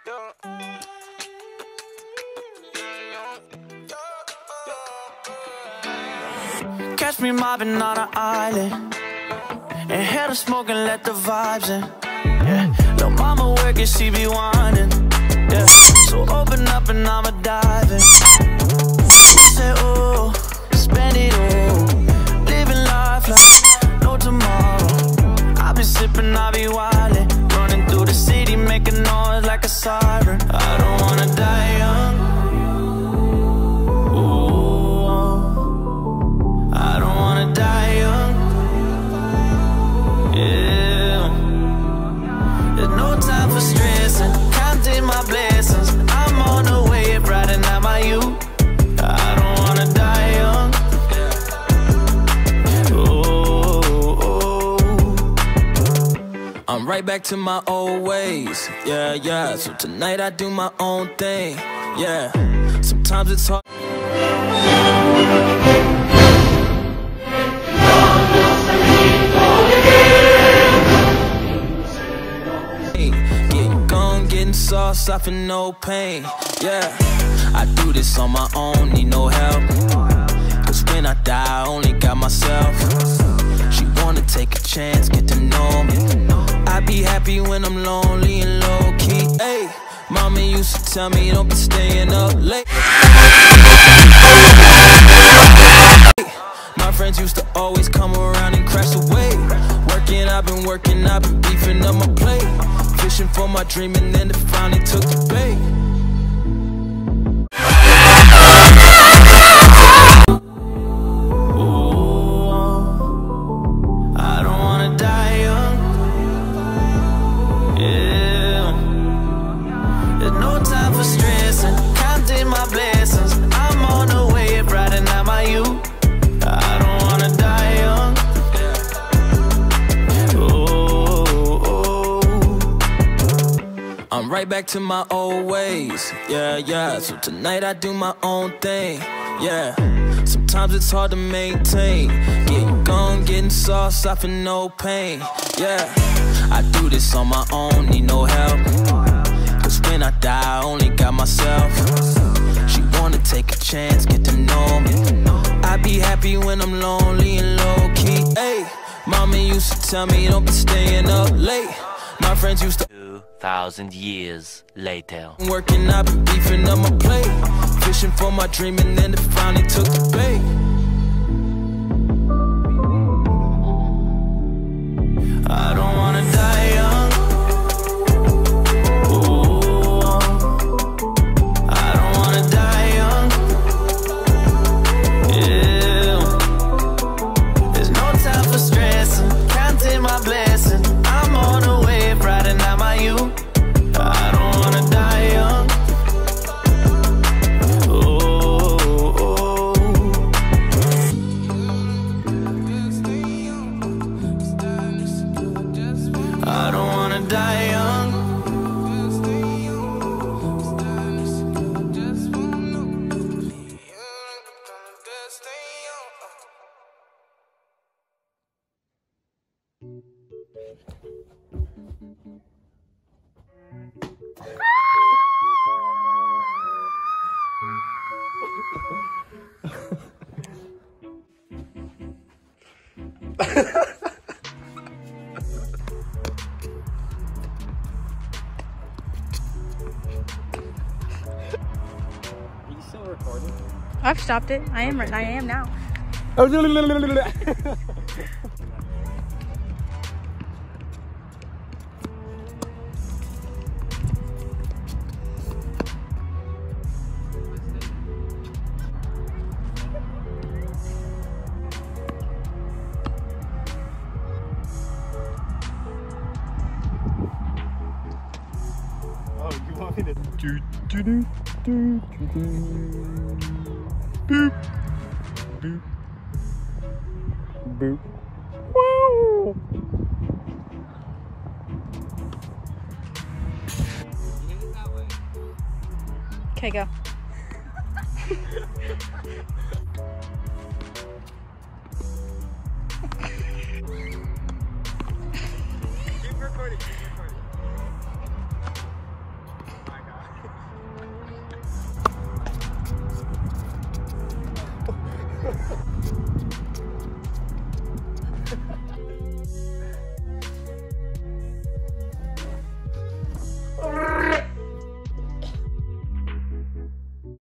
Catch me mobbing on an island, inhale the smoke and let the vibes in. Yeah, little mama working, she be whining. Yeah, so open up and I'ma dive in. She say, ooh, spend it all, living life like no tomorrow. I be sipping, I be wildin', running through the city, making noise like a siren. I don't wanna die young. I don't wanna die young. Yeah. There's no time for stressing, counting my blessings. I'm on the way, riding out my youth. I don't wanna die young. Oh. I'm right back to my old ways. Yeah, yeah. So tonight I do my own thing. Yeah. Sometimes it's hard. Sauce, I feel no pain, yeah. I do this on my own, need no help. Cause when I die, I only got myself. She wanna take a chance, get to know me. I be happy when I'm lonely and low-key. Hey, mama used to tell me don't be staying up late. My friends used to always come around and crash away. I've been working, I've been beefing up my plate. Fishing for my dream and then it finally took the bait. Ooh, I don't wanna die young. Yeah. There's no time for stressing, counting my blessings. I'm on the way, riding out my youth. I don't wanna die young. I'm right back to my old ways, yeah, yeah. So tonight I do my own thing, yeah. Sometimes it's hard to maintain, getting gone, getting sauce, I feel no pain, yeah. I do this on my own, need no help. Cause when I die, I only got myself. She wanna take a chance, get to know me. I be happy when I'm lonely and low-key. Hey, mama used to tell me don't be staying up late. My friends used to 2,000 years later. Working, I've been beefing up my plate. Fishing for my dream and then it finally took the bait. I don't wanna die young. Ooh, I don't wanna die young. Yeah. There's no time for stressing, counting my blessings. I'm on the way, riding out my youth. I don't wanna die young. Oh. I don't wanna die young. I've stopped it. I am now. Oh, you want me to boop, boop, boop. Wow. Okay, go. Keep recording.